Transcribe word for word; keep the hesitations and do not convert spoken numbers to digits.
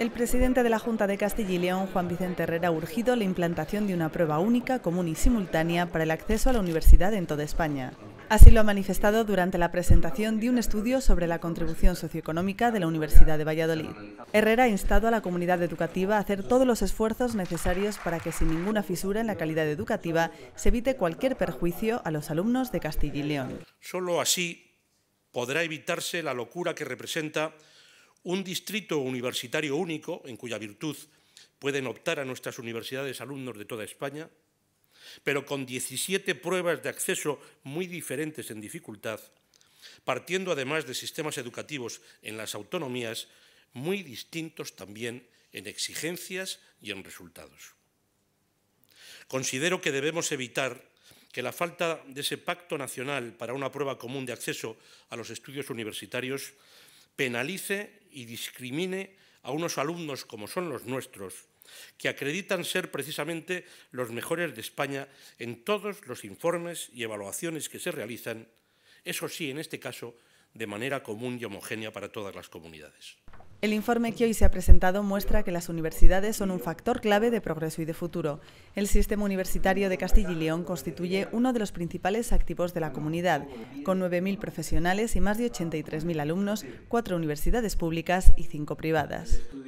El presidente de la Junta de Castilla y León, Juan Vicente Herrera, ha urgido la implantación de una prueba única, común y simultánea para el acceso a la universidad en toda España. Así lo ha manifestado durante la presentación de un estudio sobre la contribución socioeconómica de la Universidad de Valladolid. Herrera ha instado a la comunidad educativa a hacer todos los esfuerzos necesarios para que, sin ninguna fisura en la calidad educativa, se evite cualquier perjuicio a los alumnos de Castilla y León. Solo así podrá evitarse la locura que representa un distrito universitario único, en cuya virtud pueden optar a nuestras universidades alumnos de toda España, pero con diecisiete pruebas de acceso muy diferentes en dificultad, partiendo además de sistemas educativos en las autonomías muy distintos también en exigencias y en resultados. Considero que debemos evitar que la falta de ese pacto nacional para una prueba común de acceso a los estudios universitarios penalice y discrimine a unos alumnos como son los nuestros, que acreditan ser precisamente los mejores de España en todos los informes y evaluaciones que se realizan, eso sí, en este caso, de manera común y homogénea para todas las comunidades. El informe que hoy se ha presentado muestra que las universidades son un factor clave de progreso y de futuro. El sistema universitario de Castilla y León constituye uno de los principales activos de la comunidad, con nueve mil profesionales y más de ochenta y tres mil alumnos, cuatro universidades públicas y cinco privadas.